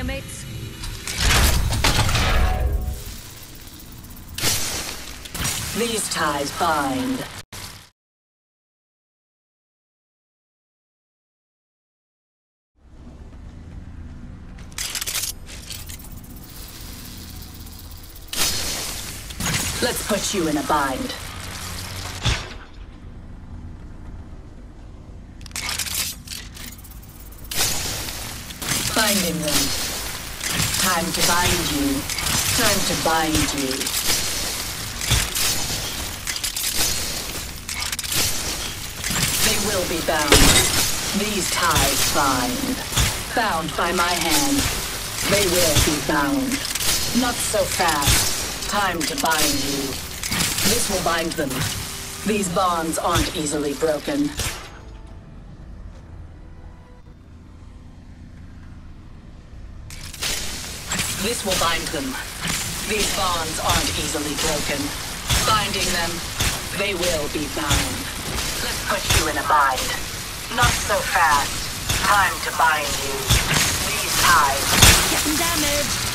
mates. These ties bind. Let's put you in a bind. Binding them. Time to bind you. Time to bind you. They will be bound. These ties bind. Bound by my hand. They will be bound. Not so fast. Time to bind you. This will bind them. These bonds aren't easily broken. This will bind them. These bonds aren't easily broken. Binding them, they will be bound. Let's put you in a bind. Not so fast. Time to bind you. These ties. Getting damaged.